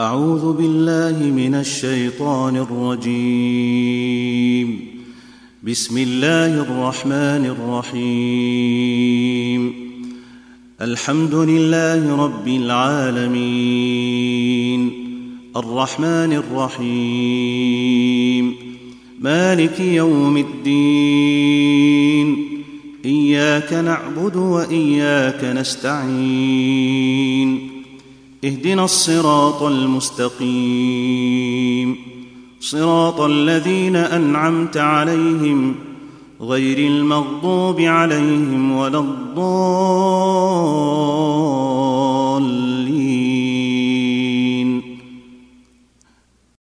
أعوذ بالله من الشيطان الرجيم. بسم الله الرحمن الرحيم. الحمد لله رب العالمين، الرحمن الرحيم، مالك يوم الدين، إياك نعبد وإياك نستعين، اهدنا الصراط المستقيم، صراط الذين أنعمت عليهم غير المغضوب عليهم ولا الضالين.